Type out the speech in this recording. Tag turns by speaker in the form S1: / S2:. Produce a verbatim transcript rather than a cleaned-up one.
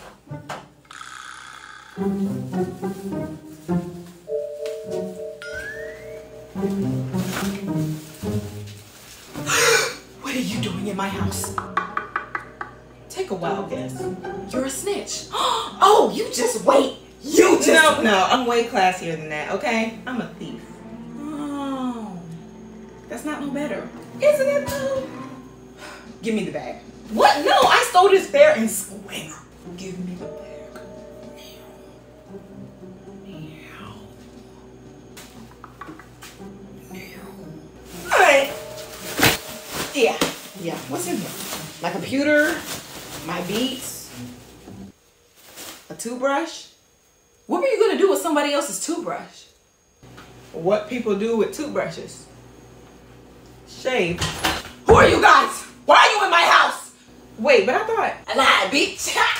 S1: What are you doing in my house? Take a wild guess. You're a snitch. Oh, you just wait. You just
S2: No, no, I'm way classier than that, okay? I'm a thief.
S1: Oh, that's not no better.
S2: Isn't it though? Give me the bag.
S1: What? No, I stole this fair and square.
S2: Give me the bag. Alright. Yeah, yeah. What's in here? My computer, my beats, a toothbrush.
S1: What were you gonna do with somebody else's toothbrush?
S2: What people do with toothbrushes. Shave.
S1: Who are you guys? Why are you in my house?
S2: Wait, but I thought...
S1: I lied, bitch.